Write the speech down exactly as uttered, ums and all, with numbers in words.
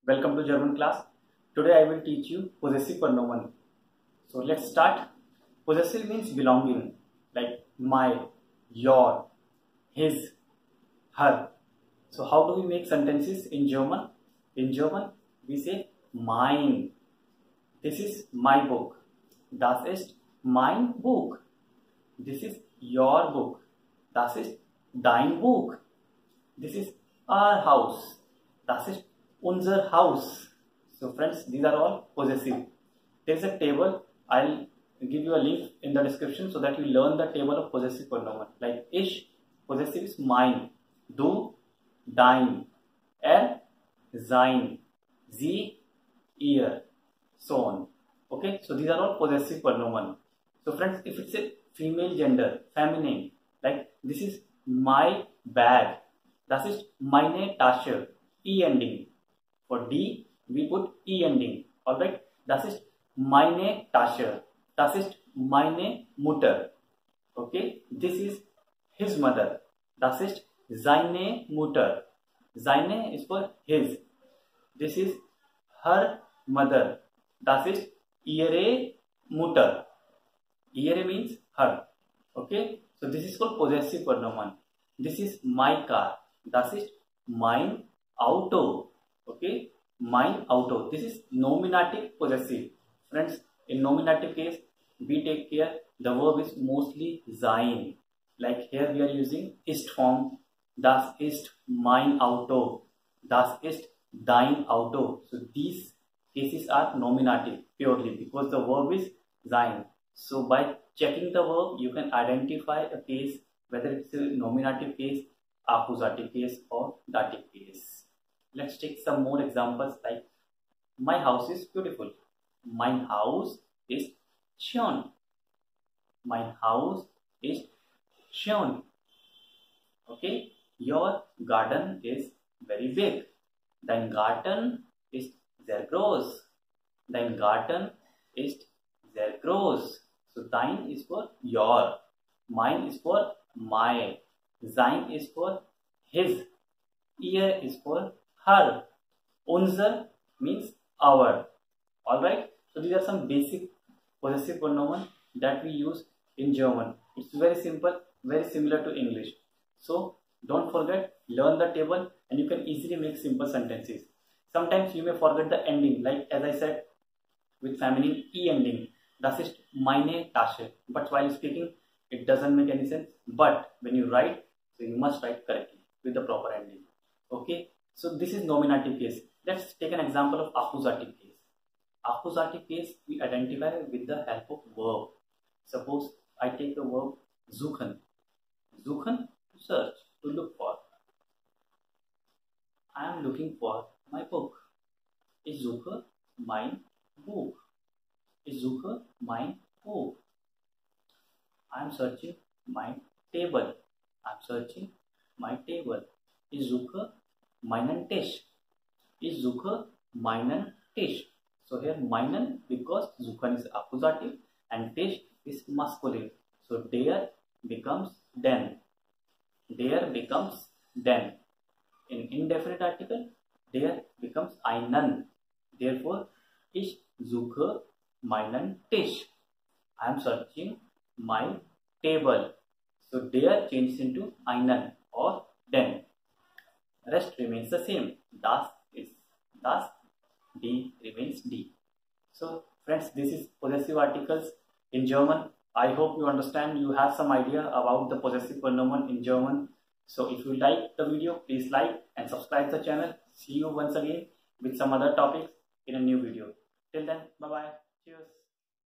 Welcome to German class. Today I will teach you possessive pronoun. So let's start. Possessive means belonging, like my, your, his, her. So how do we make sentences in German? In German we say mein. This is my book. Das ist mein Buch. This is your book. Das ist dein Buch. This is our house. Das ist unser Haus. So friends, these are all possessive. There is a table. I'll give you a link in the description so that you learn the table of possessive pronoun. Like ich, possessive is mine. Du, dein. Er, sein. Sie, ihr. So on. Okay, so these are all possessive pronoun. So friends, if it's a female gender, feminine, like this is my bag. Das ist meine Tasche. E ending. For D, we put E ending. Alright. Das ist meine Tasche. Das ist meine Mutter. Okay. This is his mother. Das ist seine Mutter. Seine is for his. This is her mother. Das ist ihre Mutter. Ihre means her. Okay. So this is called possessive pronoun. This is my car. Das ist mein Auto. Okay, mein Auto. This is nominative possessive. Friends, in nominative case, we take care the verb is mostly sein. Like here we are using ist form. Das ist mein Auto. Das ist dein Auto. So these cases are nominative purely because the verb is sein. So by checking the verb, you can identify a case whether it's a nominative case, accusative case or dative case. Let's take some more examples like my house is beautiful. Mein Haus ist schön. Mein Haus ist schön. Okay, your garden is very big. Dein Garten ist sehr groß. Dein Garten ist sehr groß. So dein is for your. Mine is for my. Sein is for his. Ihr is for her. Unser means our. Alright. So these are some basic possessive pronoun that we use in German. It's very simple, very similar to English. So don't forget, learn the table and you can easily make simple sentences. Sometimes you may forget the ending, like as I said with feminine E ending. Das ist meine Tasche. But while speaking, it doesn't make any sense. But when you write, so you must write correctly with the proper ending. Okay. So this is nominative case. Let's take an example of accusative case. Accusative case we identify with the help of verb. Suppose I take the verb suchen. Suchen, to search, to look for. I am looking for my book. Ich suche mein Buch. Ich suche mein Buch. I am searching my table. I am searching my table. Ich suche meinen Tisch. Ich suche meinen Tisch. So here meinen because suchen is accusative and Tisch is masculine. So der becomes den. Der becomes den. In indefinite article, der becomes einen. Therefore, ich suche meinen Tisch. I am searching my table. So der changes into einen or den. Rest remains the same. Das is das. D remains D. So friends, this is possessive articles in German. I hope you understand. You have some idea about the possessive pronoun in German. So if you like the video, please like and subscribe the channel. See you once again with some other topics in a new video. Till then, bye bye. Cheers.